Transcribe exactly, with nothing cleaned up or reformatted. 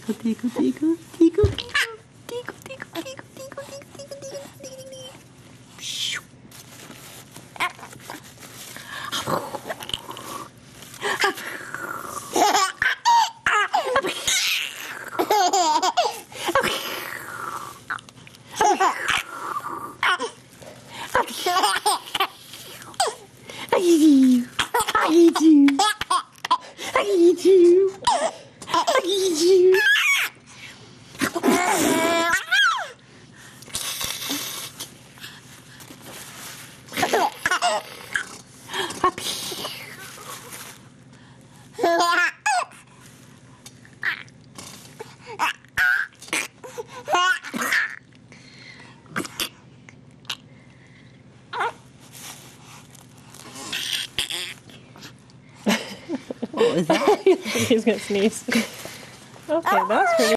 tickle, tickle, tickle, tickle, tickle, tickle, tickle, tickle, tickle, tickle, tickle, tickle. Shoo. I need you. I need you. I need you. I need you. What was that? He's gonna sneeze. Okay, that was pretty